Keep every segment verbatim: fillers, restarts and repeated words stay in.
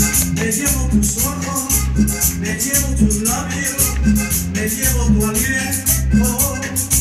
Me llevo tus ojos, me llevo tus labios, me llevo tu aliento.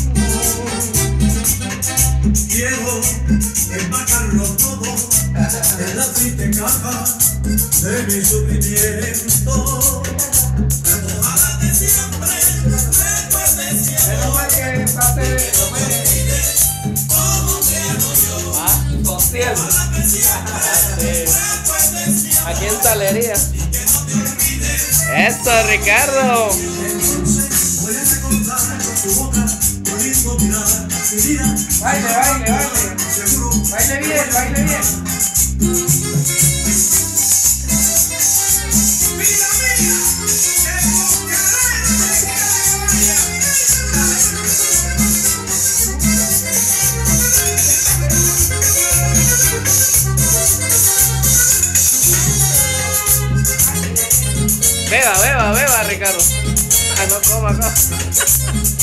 Quiero empacarlo todo en la triste caja de mi sufrimiento. Ojalá que siempre recuerdes siempre que no me olvides como te amo yo. Ah, con cielo. Ojalá que siempre recuerdes siempre Aquí en Talería. y que no te olvides. Eso, Ricardo. Entonces puedes recordar tu boca, tu lindo mirar, mi vida. Baile, baile, baile. Seguro. Baile bien, baile bien. Vida mía, te Beba, beba, beba, Ricardo. Ah, no coma, coma.